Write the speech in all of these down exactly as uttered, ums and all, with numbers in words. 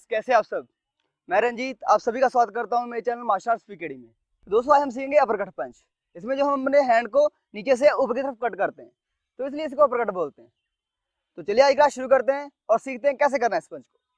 कैसे आप सब। मैं रंजीत आप सभी का स्वागत करता हूं मेरे चैनल मार्शल आर्ट्स एकेडमी में। दोस्तों आज हम सीखेंगे अपरकट पंच। इसमें जो हम अपने हैंड को नीचे से ऊपर की तरफ कट करते हैं तो इसलिए इसको अपरकट बोलते हैं। तो चलिए आज क्लास शुरू करते हैं और सीखते हैं कैसे करना है इस पंच को।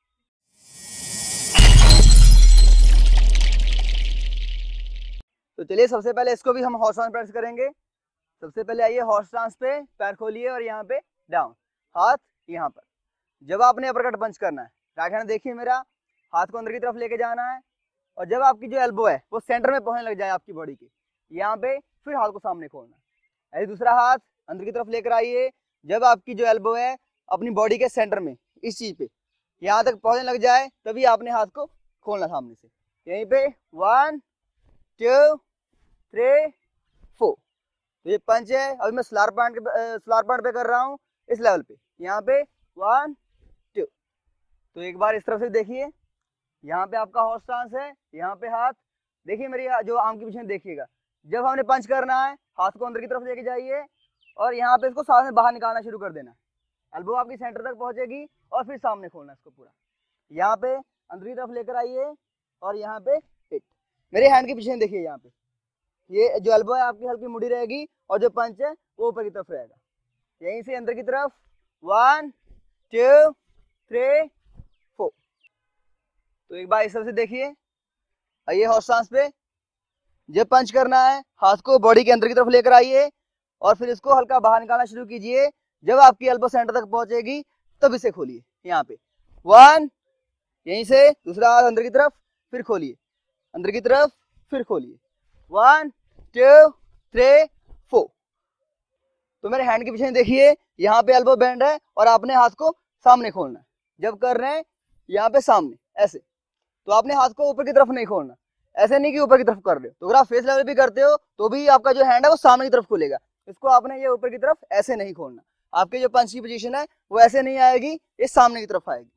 तो चलिए सबसे पहले इसको भी हम हॉर्स ट्रांस प्रैक्टिस करेंगे। सबसे पहले आइए हॉर्स ट्रांस पे पैर खोलिए और यहाँ पे डाउन, हाथ यहाँ पर। जब आपने अपरकट पंच करना है राइट हैंड देखिए मेरा, हाथ को अंदर की तरफ लेके जाना है और जब आपकी जो एल्बो है वो सेंटर में पहुंचने लग जाए आपकी बॉडी के, यहाँ पे फिर हाथ को सामने खोलना है। ऐसे दूसरा हाथ अंदर की तरफ लेकर आइए, जब आपकी जो एल्बो है अपनी बॉडी के सेंटर में इस चीज पे यहाँ तक पहुंचने लग जाए तभी आपने हाथ को खोलना सामने से। यहीं पे वन टू थ्री फोर। तो ये पंच है। अभी मैं स्लार पॉइंट के स्लार पॉइंट पे कर रहा हूँ इस लेवल पे, यहाँ पे वन टू। तो एक बार इस तरफ से देखिए, यहाँ पे आपका हॉर्स ट्रांस है, यहाँ पे हाथ देखिए मेरी जो आर्म की पोजीशन देखिएगा। जब हमने पंच करना है हाथ को अंदर की तरफ लेके जाइए और यहाँ पे इसको साथ में बाहर निकालना शुरू कर देना। एल्बो आपकी सेंटर तक पहुंचेगी और फिर सामने खोलना इसको पूरा। यहाँ पे अंदर की तरफ लेकर आइए और यहाँ पे हिट। मेरे हैंड की पोजीशन देखिए, यहाँ पे ये जो एल्बो है आपकी हल्की मुड़ी रहेगी और जो पंच है वो ऊपर की तरफ रहेगा। यहीं से अंदर की तरफ वन टू थ्री फोर। तो एक बार इस तरह से देखिए, आइए हॉर्स ट्रांस पे। जब पंच करना है हाथ को बॉडी के अंदर की तरफ लेकर आइए और फिर इसको हल्का बाहर निकालना शुरू कीजिए। जब आपकी एल्बो सेंटर तक पहुंचेगी तब इसे खोलिए। यहाँ पे वन, यहीं से दूसरा हाथ अंदर की तरफ, फिर खोलिए, अंदर की तरफ, फिर खोलिए, वन टू थ्री फोर। तो मेरे हैंड की पोजीशन देखिए, यहाँ पे एल्बो बैंड है और आपने हाथ को सामने खोलना है। जब कर रहे हैं यहाँ पे सामने ऐसे, तो आपने हाथ को ऊपर की तरफ नहीं खोलना, ऐसे नहीं कि ऊपर की तरफ कर रहे हो। तो अगर आप फेस लेवल भी करते हो तो भी आपका जो हैंड है वो सामने की तरफ खुलेगा। इसको आपने ये ऊपर की तरफ ऐसे नहीं खोलना। आपके जो पंच की पोजीशन है वो ऐसे नहीं आएगी, ये सामने की तरफ आएगी।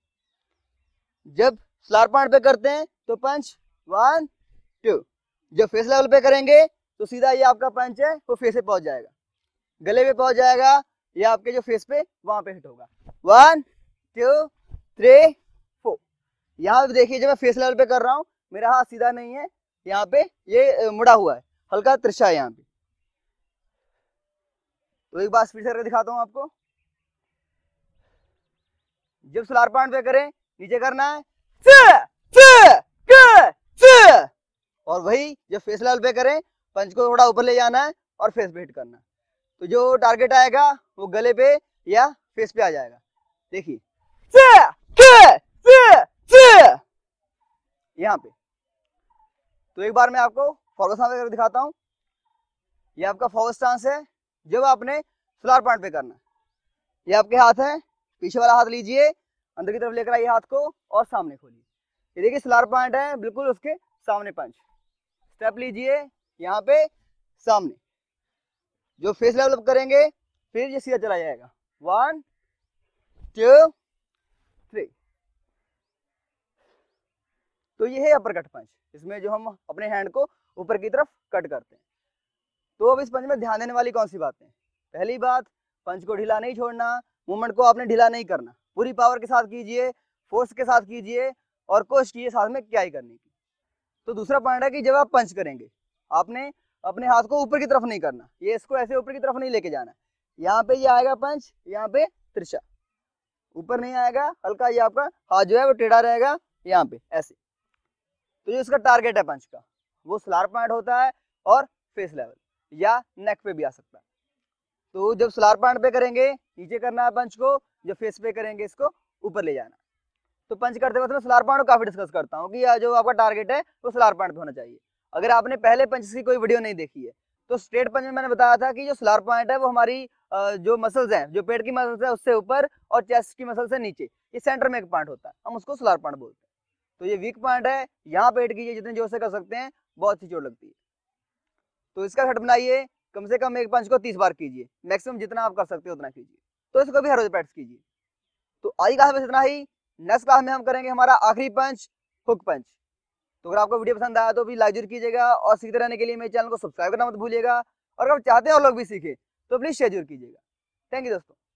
जब स्लार पॉइंट पे करते हैं तो पंच वन टू। जब फेस लेवल पे करेंगे तो सीधा ये आपका पंच है वो फेस पे पहुंच जाएगा, गले पे पहुंच जाएगा, ये आपके जो फेस पे वहां पे हिट होगा। One two three four. यहाँ पे देखिए जब मैं फेस लेवल पे कर रहा हूँ मेरा हाथ सीधा नहीं है, यहाँ पे ये मुड़ा हुआ है, हल्का तिरछा है यहाँ पे। तो एक बार स्पीड करके दिखाता हूँ आपको। जब स्लार पॉइंट पे करें नीचे करना है च, च, क, च। और वही जब फेस लेवल पे करें पंच को थोड़ा ऊपर ले जाना है और फेस पे हिट करना है। तो जो टारगेट आएगा वो गले पे या फेस पे आ जाएगा। देखिए यहाँ पे। तो एक बार मैं आपको फॉरवर्ड स्टांस करके दिखाता हूँ। ये आपका फॉरवर्ड स्टांस है जब आपने स्लार पॉइंट पे करना है। ये आपके हाथ है, पीछे वाला हाथ लीजिए, अंदर की तरफ लेकर आइए हाथ को और सामने खोलिए। ये देखिए स्लार पॉइंट है बिल्कुल उसके सामने पंच। स्टेप लीजिए यहाँ पे सामने। जो फेस लेवल अप करेंगे फिर ये सीधा चला जाएगा। One two three. तो ये है अपरकट पंच, इसमें जो हम अपने हैंड को ऊपर की तरफ कट करते हैं। तो अब इस पंच में ध्यान देने वाली कौन सी बातें? पहली बात, पंच को ढीला नहीं छोड़ना, मूवमेंट को आपने ढीला नहीं करना, पूरी पावर के साथ कीजिए, फोर्स के साथ कीजिए और कोशिश कीजिए साथ में क्या ही करने की। तो दूसरा पॉइंट है कि जब आप पंच करेंगे आपने अपने हाथ को ऊपर की तरफ नहीं करना, ये इसको ऐसे ऊपर की तरफ नहीं लेके जाना। यहाँ पे ये यह आएगा पंच, यहाँ पे तिरछा, ऊपर नहीं आएगा, हल्का ये आपका हाथ जो है वो टेढ़ा रहेगा यहाँ पे ऐसे। तो जो इसका टारगेट है पंच का वो स्लार पॉइंट होता है और फेस लेवल या नेक पे भी आ सकता है। तो जब स्लार पॉइंट पे करेंगे नीचे करना है पंच को, जब फेस पे करेंगे इसको ऊपर ले जाना। तो पंच करते वक्त मैं स्लार पॉइंट को काफी डिस्कस करता हूँ कि जो आपका टारगेट है वो स्लार पॉइंट पे होना चाहिए। अगर आपने पहले पंच की कोई वीडियो नहीं देखी है तो स्ट्रेट पंच में मैंने बताया था कि जो स्लार पॉइंट है वो हमारी जो मसल्स हैं, जो पेट की मसल्स है उससे ऊपर और चेस्ट की मसल से नीचे, ये सेंटर में एक पॉइंट होता है, हम उसको स्लार पॉइंट बोलते हैं। तो ये वीक पॉइंट है, यहाँ पे हिट कीजिए जितने जोर से कर सकते हैं, बहुत सी चोट लगती है। तो इसका सेट बनाइए, कम से कम एक पंच को तीस बार कीजिए, मैक्सिमम जितना आप कर सकते हो उतना कीजिए। तो इसको भी हर रोज प्रैक्टिस कीजिए। तो आज क्लास में इतना ही। नेक्स्ट क्लास में हम करेंगे हमारा आखिरी पंच, हुक पंच। तो अगर आपको वीडियो पसंद आया तो भी लाइक जरूर कीजिएगा और सीखते रहने के लिए मेरे चैनल को सब्सक्राइब करना मत भूलिएगा। और अगर चाहते हैं और लोग भी सीखे तो प्लीज शेयर जरूर कीजिएगा। थैंक यू दोस्तों।